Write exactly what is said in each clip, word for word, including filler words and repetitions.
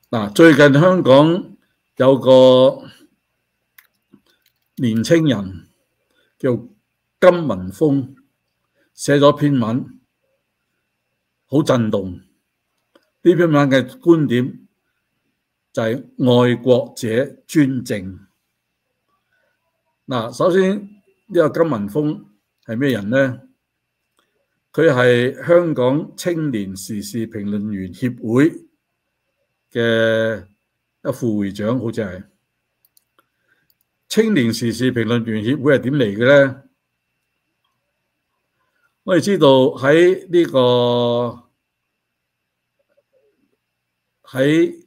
嗱，最近香港有個年青人叫金文峰，寫咗篇文，好震動。呢篇文嘅觀點就係愛國者專政。嗱，首先呢個金文峰係咩人呢？佢係香港青年時事評論員協會嘅一副會長，好似係。青年時事評論員協會係點嚟嘅呢？我哋知道喺呢個喺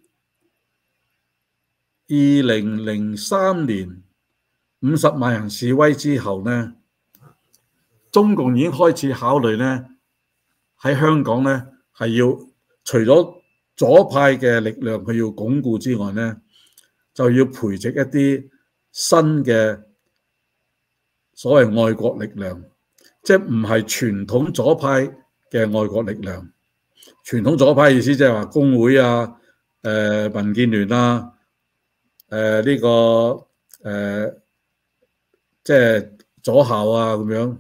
二零零三年五十萬人示威之後呢，中共已經開始考慮呢，喺香港呢係要除咗左派嘅力量佢要鞏固之外呢，就要培植一啲新嘅所謂愛國力量，即係唔係傳統左派嘅愛國力量。傳統左派意思即係話工會啊、誒、呃、民建聯啊、誒、呃、呢、這個誒即係左校啊咁樣。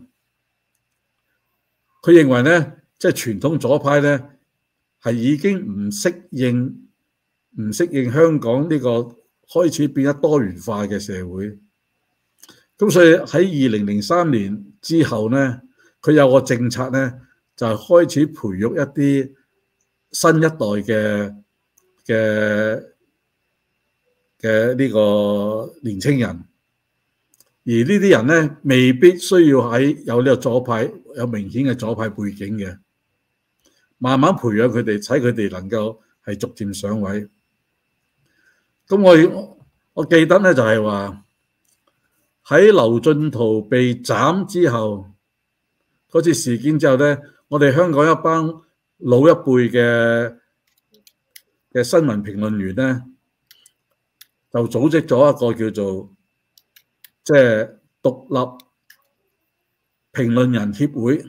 佢認為咧，即係傳統左派咧係已經唔適應唔適應香港呢個開始變得多元化嘅社會。咁所以喺二零零三年之後咧，佢有個政策咧，就係開始培育一啲新一代嘅嘅嘅呢個年青人，而呢啲人咧未必需要喺有呢個左派有明顯嘅左派背景嘅，慢慢培養佢哋，使佢哋能夠係逐漸上位。咁我我記得咧就係話喺劉進圖被斬之後嗰次事件之後咧，我哋香港一班老一輩嘅嘅新聞評論員咧，就組織咗一個叫做即係獨立評論人協會。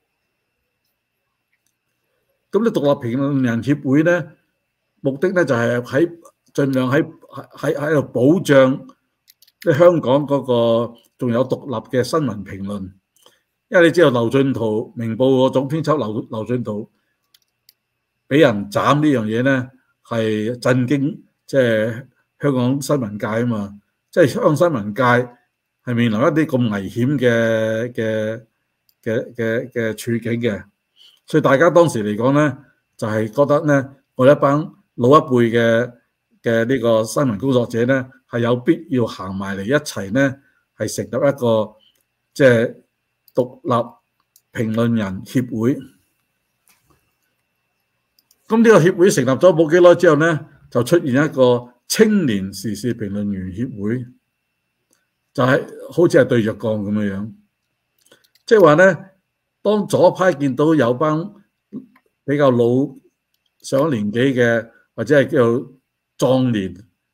咁呢獨立評論人協會咧，目的咧就係喺盡量喺喺喺度保障即係香港嗰個仲有獨立嘅新聞評論。因為你知道劉進圖明報個總編輯劉劉進圖俾人斬呢樣嘢咧，係震驚即係香港新聞界啊嘛！即係香港新聞界係面臨一啲咁危險嘅嘅嘅嘅嘅處境嘅，所以大家當時嚟講咧，就係覺得咧，我一班老一輩嘅嘅呢個新聞工作者咧，係有必要行埋嚟一齊咧，係成立一個即係獨立評論人協會。咁呢個協會成立咗冇幾耐之後咧，就出現一個青年時事評論員協會，就係好似係對着幹咁樣樣。即係話咧，當左派見到有班比較老上年紀嘅，或者係叫做壯年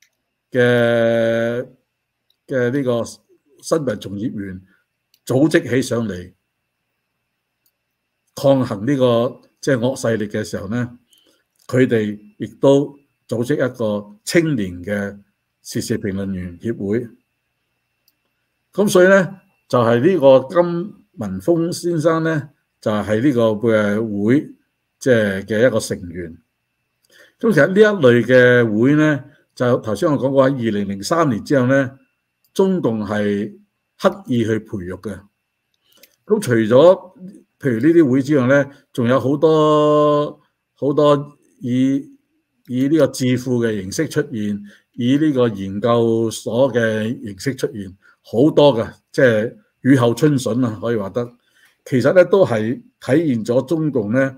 嘅嘅呢個新聞從業員組織起上嚟抗衡呢個即係惡勢力嘅時候咧，佢哋亦都組織一個青年嘅時事評論員協會。咁所以咧，就係呢個金文峰先生咧，就係呢個嘅會即係嘅一個成員。咁其實呢一類嘅會咧，就頭先我講過喺二零零三年之後咧，中共係刻意去培育嘅。咁除咗譬如呢啲會之外咧，仲有好多好多以以呢個智庫嘅形式出現，以呢個研究所嘅形式出現，好多嘅，即係雨後春筍啊，可以話得。其實咧都係體現咗中共咧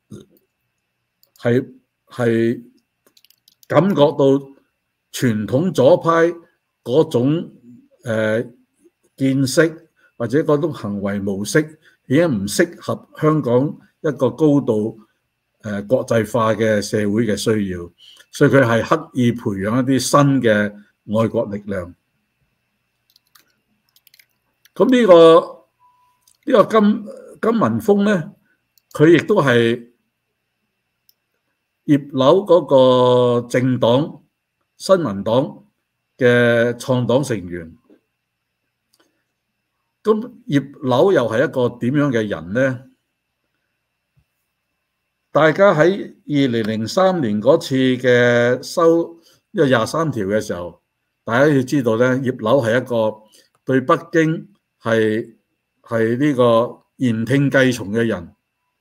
係係感覺到傳統左派嗰種誒、呃、見識或者嗰種行為模式已經唔適合香港一個高度誒、呃、國際化嘅社會嘅需要，所以佢係刻意培養一啲新嘅愛國力量。咁呢、呢個呢、呢個金金文峰咧，佢亦都係葉劉嗰個政黨新民黨嘅創黨成員。咁葉劉又係一個點樣嘅人呢？大家喺二零零三年嗰次嘅修呢個廿三條嘅時候，大家要知道咧，葉劉係一個對北京係係呢個言聽計從嘅人，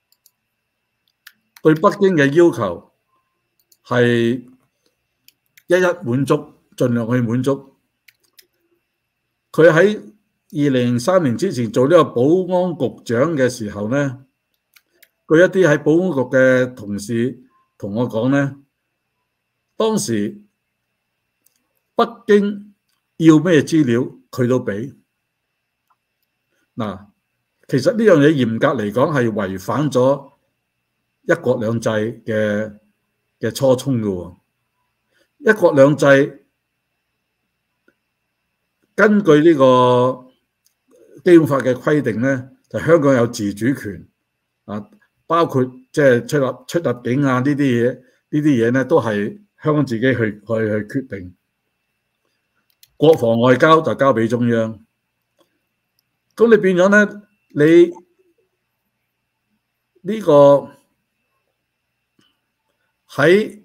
對北京嘅要求係一一滿足，盡量去滿足。佢喺二零零三年之前做呢個保安局長嘅時候呢，據一啲喺保安局嘅同事同我講呢，當時北京要咩資料佢都俾。嗱，其實呢樣嘢嚴格嚟講係違反咗一國兩制嘅嘅初衷嘅。一國兩制根據呢個基本法嘅規定呢，就香港有自主權啊，包括即係出入出入境啊呢啲嘢，呢啲嘢呢都係香港自己去去去決定。國防外交就交俾中央。咁你變咗呢，你呢個喺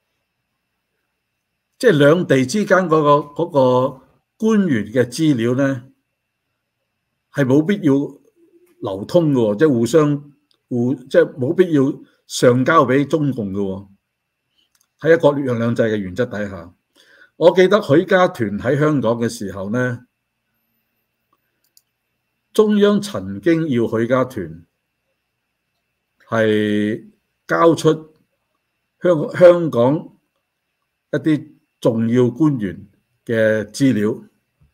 即係兩地之間嗰個嗰個官員嘅資料呢，係冇必要流通嘅，即係互相互即係冇必要上交俾中共嘅。喺一國兩制嘅原則底下，我記得許家屯喺香港嘅時候呢，中央曾經要許家屯係交出香香港一啲重要官員嘅資料。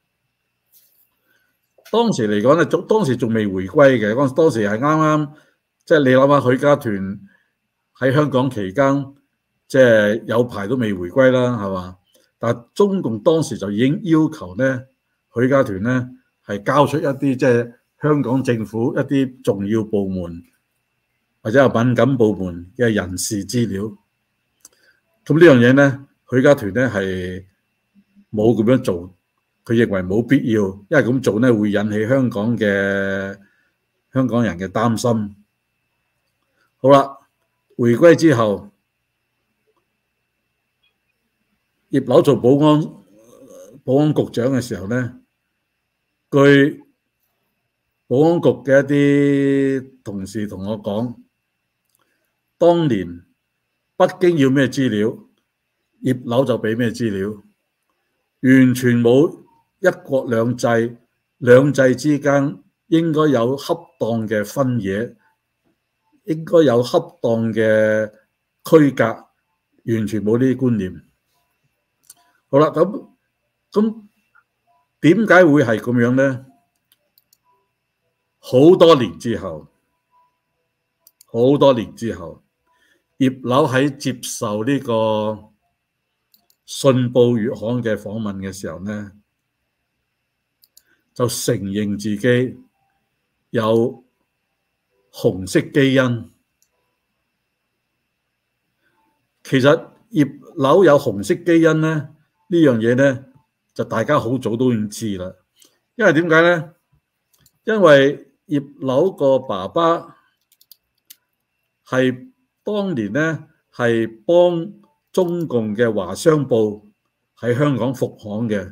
當時嚟講咧，當時仲未回歸嘅，當當時係啱啱，即係你諗下許家屯喺香港期間，即係有排都未回歸啦，係嘛？但係中共當時就已經要求咧，許家屯咧係交出一啲即係香港政府一啲重要部門或者係敏感部門嘅人事資料。咁呢樣嘢咧，許家屯咧係冇咁樣做。佢認為冇必要，因為咁做咧會引起香港嘅香港人嘅擔心。好啦，回歸之後，葉劉做保安保安局長嘅時候咧，據保安局嘅一啲同事同我講，當年北京要咩資料，葉劉就俾咩資料，完全冇一國兩制，兩制之間應該有恰當嘅分野，應該有恰當嘅區隔，完全冇呢啲觀念。好啦，咁咁點解會係咁樣呢？好多年之後，好多年之後，葉劉喺接受呢個信報月刊嘅訪問嘅時候呢，就承認自己有紅色基因。其實葉劉有紅色基因呢，呢樣嘢呢，就大家好早都已經知啦。因為點解呢？因為葉劉個爸爸係當年呢，係幫中共嘅華商報喺香港復刊嘅。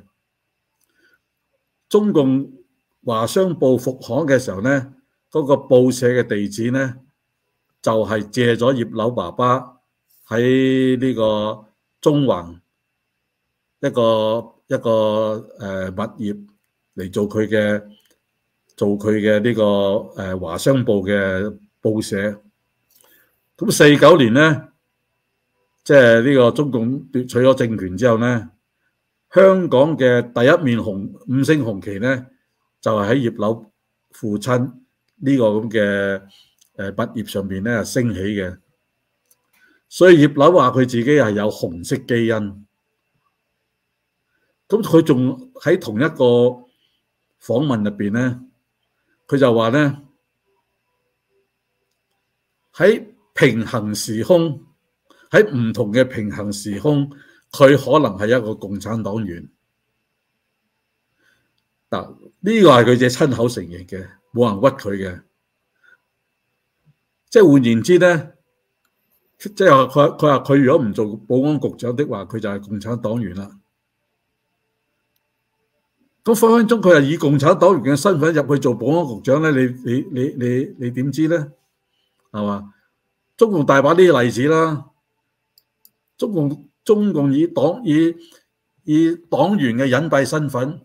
中共華商報復刊嘅時候呢，嗰個報社嘅地址呢，就係借咗葉劉爸爸喺呢個中環一個一個誒物業嚟做佢嘅做佢嘅呢個誒華商報嘅報社。咁四九年呢，即係呢個中共奪取咗政權之後呢，香港嘅第一面紅五星紅旗呢，就係喺葉劉父親呢個咁嘅誒物業上面咧升起嘅。所以葉劉話佢自己係有紅色基因。咁佢仲喺同一個訪問入邊咧，佢就話咧，喺平行時空喺唔同嘅平行時空，佢可能係一個共產黨員。嗱，呢個係佢自己親口承認嘅，冇人屈佢嘅。即係換言之咧，即係佢佢話佢如果唔做保安局長的話，佢就係共產黨員啦。咁分分鐘佢係以共產黨員嘅身份入去做保安局長咧，你你你你你點知咧？係嘛？中共大把呢啲例子啦。中共中共以黨以以黨員嘅隱蔽身份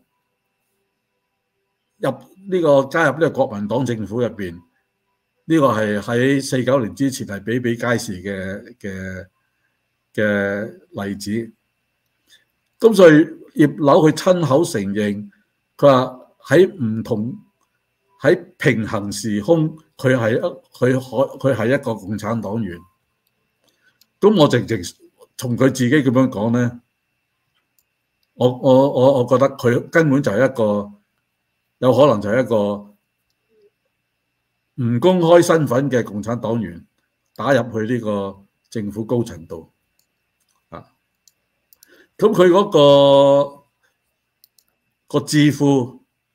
入呢個加入呢個國民黨政府入邊，呢個係喺四九年之前係比比皆是嘅嘅嘅例子。咁所以葉劉佢親口承認，佢話喺唔同喺平行時空，佢係一佢可佢係一個共產黨員。咁我直直從佢自己咁樣講咧，我我我我覺得佢根本就係一個有可能就係一個唔公開身份嘅共產黨員打入去呢個政府高層度啊。咁佢嗰個個智庫，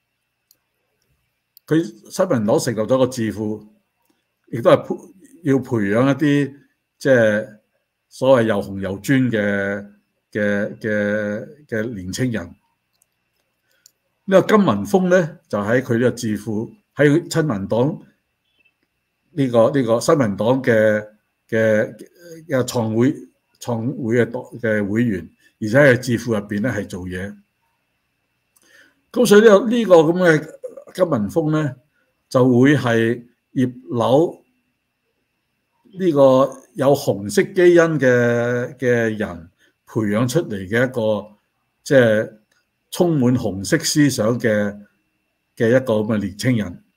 佢新民黨成立咗個智庫，亦都係培要培養一啲即係所謂又紅又專嘅嘅嘅嘅年青人。呢個金文峰咧就喺佢呢個智庫，喺親民黨呢個呢個新民黨嘅嘅嘅創會創會嘅嘅會員，而且喺智庫入邊咧係做嘢。咁所以呢個呢個咁嘅金文峰咧，就會係葉劉呢個有紅色基因嘅嘅人培養出嚟嘅一個即係充滿紅色思想嘅嘅一個咁嘅年青人。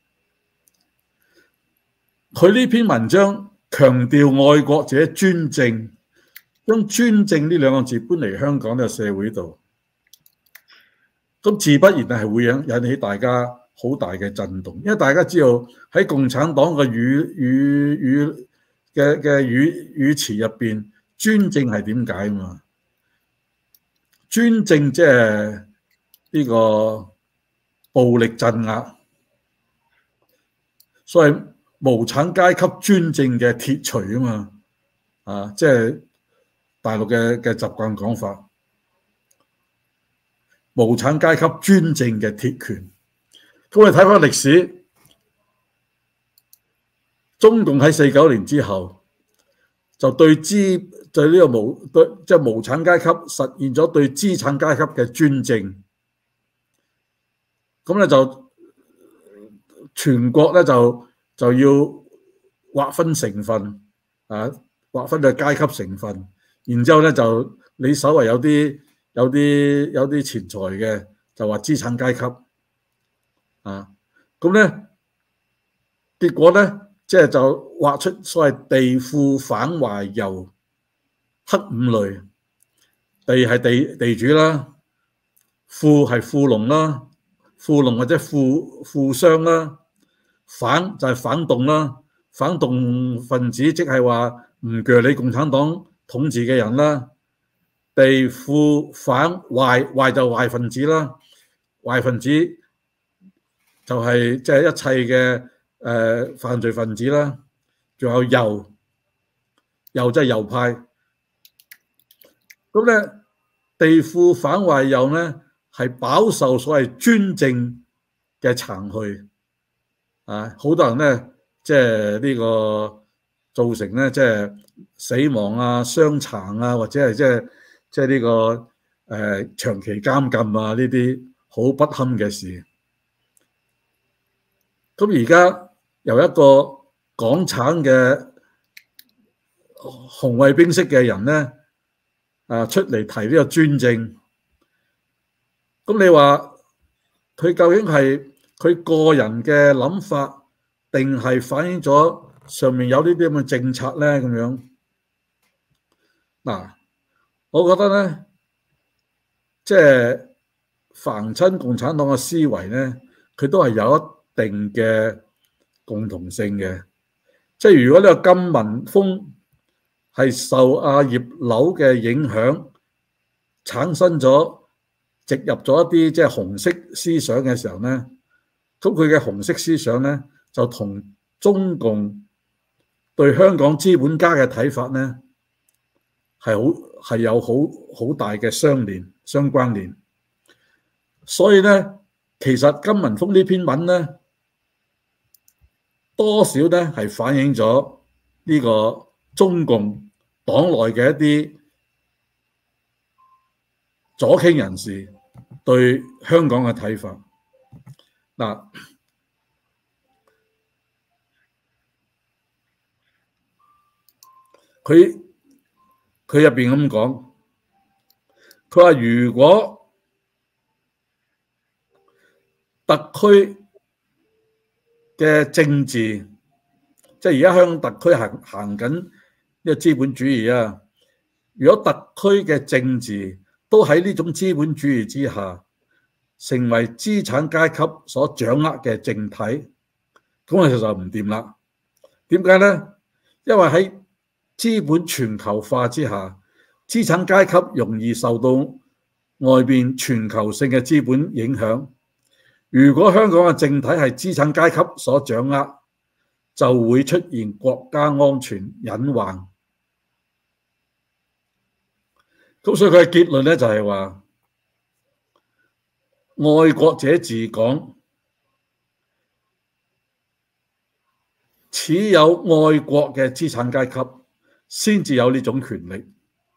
佢呢篇文章強調愛國者專政，將專政呢兩個字搬嚟香港呢個社會度，咁自不然係會引引起大家好大嘅震動，因為大家知道喺共產黨嘅語語語嘅嘅語語詞入邊，專政係點解啊嘛？專政即係呢個暴力鎮壓，所謂無產階級專政嘅鐵錘啊嘛，啊，即係大陸嘅嘅習慣講法，無產階級專政嘅鐵拳。咁我哋睇翻歷史，中共喺四九年之後就對資對呢個無對即係無產階級實現咗對資產階級嘅專政。咁咧就全國咧就就要劃分成分啊，劃分嘅階級成分，然之後咧就你稍為有啲有啲有啲錢財嘅就話資產階級啊，咁咧結果咧即係就劃出所謂地富反壞右黑五類，地係地地主啦，富係富農啦。富農或者富富商啦，反就係反動啦，反動分子即係話唔鋸你共產黨統治嘅人啦。地富反壞，壞就壞分子啦，壞分子就係即係一切嘅誒、呃、犯罪分子啦。仲有右，右即係右派。咁咧，地富反壞右咧，係飽受所謂專政嘅殘害啊！好多人咧，即係呢個造成咧，即係死亡啊、傷殘啊，或者係即係即係呢個誒、呃、長期監禁啊，呢啲好不堪嘅事。咁而家由一個港產嘅紅衛兵式嘅人咧，啊出嚟提呢個專政。咁你話佢究竟係佢個人嘅諗法，定係反映咗上面有呢啲咁嘅政策咧？咁樣嗱，我覺得咧，即係凡親共產黨嘅思維咧，佢都係有一定嘅共同性嘅。即係如果呢個金文峰係受阿葉劉嘅影響，產生咗植入咗一啲即係紅色思想嘅時候咧，咁佢嘅紅色思想咧就同中共對香港資本家嘅睇法咧係好係有好好大嘅相連相關聯，所以咧其實金文峰呢篇文咧多少咧係反映咗呢個中共黨內嘅一啲左傾人士對香港嘅睇法。嗱，佢佢入邊咁講，佢話如果特區嘅政治，即係而家香港特區行行緊呢個資本主義啊，如果特區嘅政治都喺呢種資本主義之下，成為資產階級所掌握嘅政體，咁其實就唔掂啦。點解呢？因為喺資本全球化之下，資產階級容易受到外邊全球性嘅資本影響。如果香港嘅政體係資產階級所掌握，就會出現國家安全隱患。咁所以佢嘅結論咧就係話，愛國者治港，只有愛國嘅資產階級先至有呢種權力。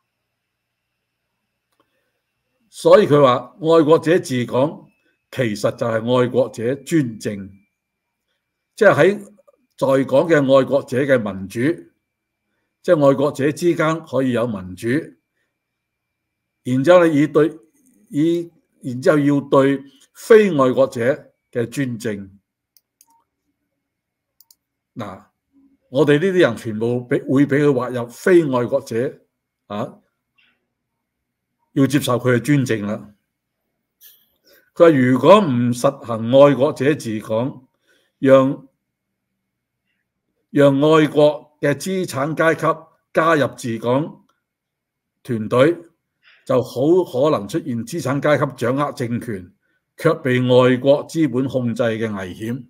所以佢話愛國者治港其實就係愛國者專政，即係喺在港嘅愛國者嘅民主，即係愛國者之間可以有民主。然之後你以對以，然之後要對非愛國者嘅專政。嗱，我哋呢啲人全部俾會俾佢劃入非愛國者啊，要接受佢嘅專政啦。佢話如果唔實行愛國者治港，讓讓愛國嘅資產階級加入治港團隊，就好可能出現資產階級掌握政權，卻被外國資本控制嘅危險。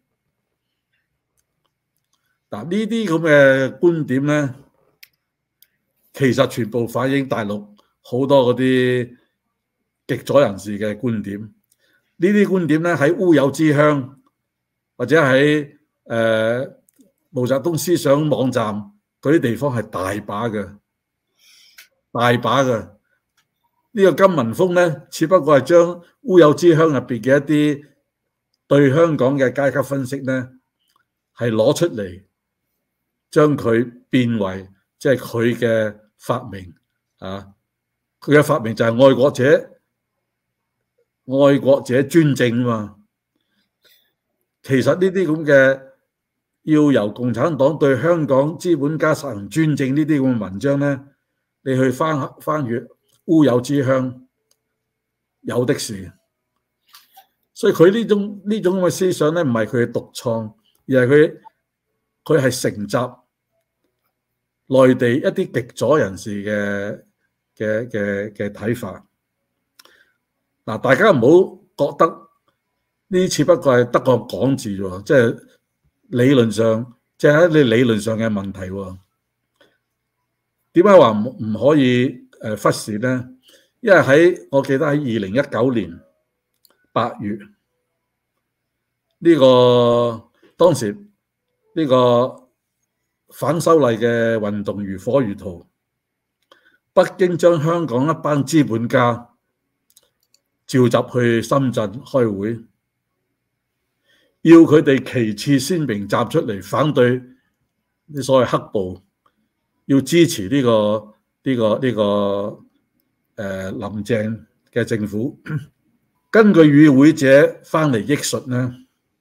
嗱，呢啲咁嘅觀點咧，其實全部反映大陸好多嗰啲極左人士嘅觀點。呢啲觀點咧喺烏有之鄉或者喺誒、呃、毛澤東思想網站嗰啲地方係大把嘅，大把嘅。呢個金文峰咧，只不過係將烏有之鄉入邊嘅一啲對香港嘅階級分析咧，係攞出嚟，將佢變為即係佢嘅發明啊！佢嘅發明就係愛國者，愛國者專政啊嘛。其實呢啲咁嘅要由共產黨對香港資本家實行專政呢啲咁嘅文章咧，你去翻翻閱烏有之鄉有的是。所以佢呢種呢種咁嘅思想咧，唔係佢嘅獨創，而係佢佢係承襲內地一啲極左人士嘅嘅嘅嘅睇法。嗱，大家唔好覺得呢次不過係得個講字喎，即係理論上，即係喺你理論上嘅問題喎。點解話唔唔可以誒忽視咧？因為喺我記得喺二零一九年八月，呢個當時呢個反修例嘅運動如火如荼，北京將香港一班資本家召集去深圳開會，要佢哋旗幟鮮明站出嚟反對啲所謂黑暴，要支持呢個呢個呢個誒林鄭嘅政與。根據與會者翻嚟憶述呢，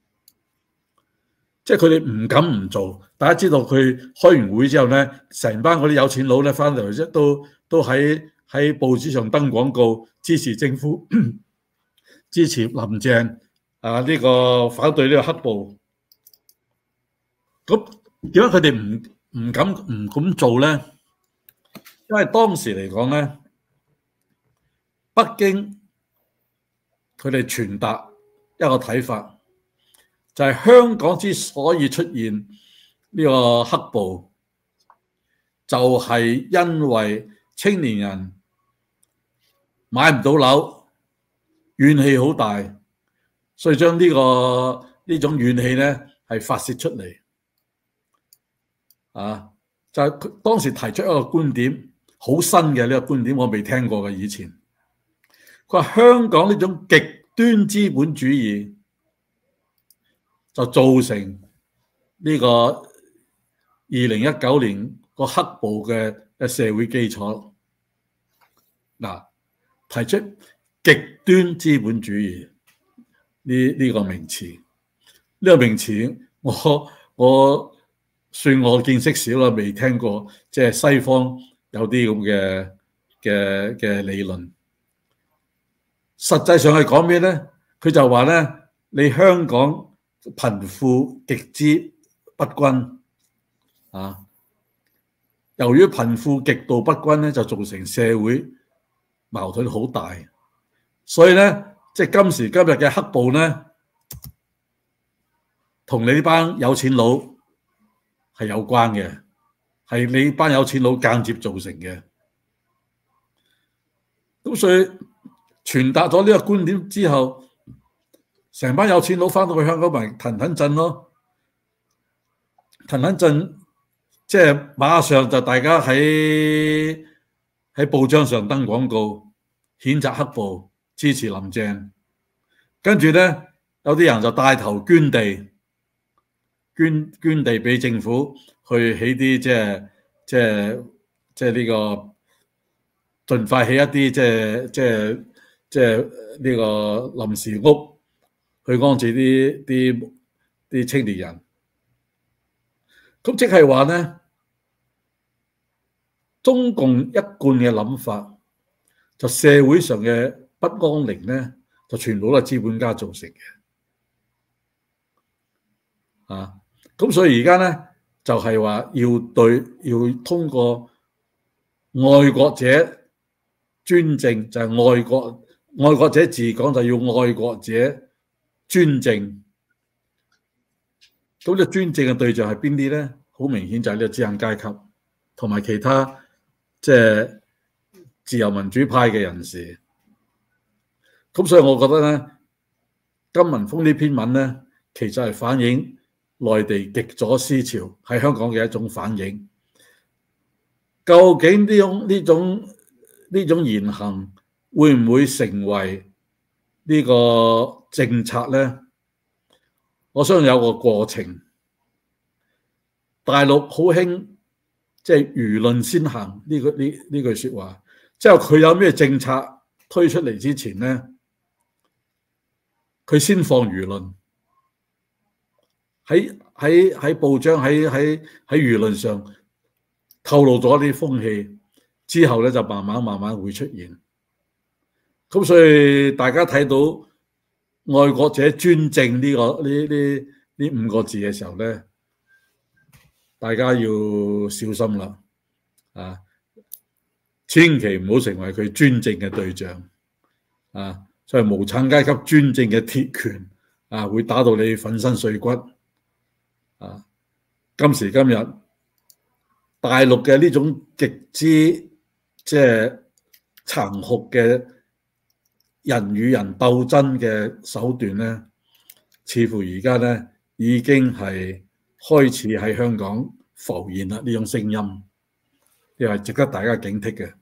即係佢哋唔敢唔做。大家知道佢開完會之後呢，成班嗰啲有錢佬咧翻嚟都都喺喺報紙上登廣告，支持政府，支持林鄭啊呢個反對呢個黑暴。咁點解佢哋唔唔敢唔敢做呢？ 因為當時嚟講咧，北京佢哋傳達一個睇法，就係香港之所以出現呢個黑暴，就係因為青年人買唔到樓，怨氣好大，所以將呢個呢種怨氣咧係發泄出嚟。啊，就係佢當時提出一個觀點，好新嘅呢個觀點，我未聽過嘅以前。佢話香港呢種極端資本主義就造成呢個二零一九年個黑暴嘅嘅社會基礎。嗱，提出極端資本主義呢呢個名詞，呢個名詞我我算我見識少啦，未聽過，即係西方有啲咁嘅嘅嘅理論。實際上係講咩咧？佢就話咧，你香港貧富極之不均啊，由於貧富極度不均咧，就造成社會矛盾好大，所以咧，即係今時今日嘅黑暴咧，同你呢班有錢佬係有關嘅，係你班有錢佬間接造成嘅。咁所以傳達咗呢個觀點之後，成班有錢佬翻到去香港咪騰騰震咯，騰騰震，即係馬上就大家喺喺報章上登廣告，譴責黑暴，支持林鄭。跟住咧，有啲人就帶頭捐地，捐捐地俾政府去起啲即係即係即係呢個盡快起一啲即係即係即係呢個臨時屋去安置啲啲啲青年人。咁即係話咧，中共一貫嘅諗法，就社會上嘅不安寧咧，就全部都係資本家造成嘅。啊，咁所以而家咧就係話要對要通過愛國者專政，就係愛國愛國者治港，就要愛國者專政。咁呢個專政嘅對象係邊啲咧？好明顯就係呢個資產階級同埋其他即係自由民主派嘅人士。咁所以我覺得咧，金文峰呢篇文咧，其實係反映內地極左思潮喺香港嘅一種反應。究竟呢種呢種呢種言行會唔會成為呢個政策咧？我相信有個過程。大陸好興即係輿論先行呢個呢呢句説話，即係佢有咩政策推出嚟之前咧，佢先放輿論，喺喺喺報章喺喺喺輿論上透露咗啲風氣之後咧，就慢慢慢慢會出現。咁所以大家睇到愛國者專政呢個呢呢呢五個字嘅時候咧，大家要小心啦，啊，千祈唔好成為佢專政嘅對象，啊，所以無產階級專政嘅鐵拳，啊，會打到你粉身碎骨，啊，今時今日大陸嘅呢種極之即係殘酷嘅人與人鬥爭嘅手段咧，似乎而家咧已經係開始喺香港浮現啦，呢種聲音，亦係值得大家警惕嘅。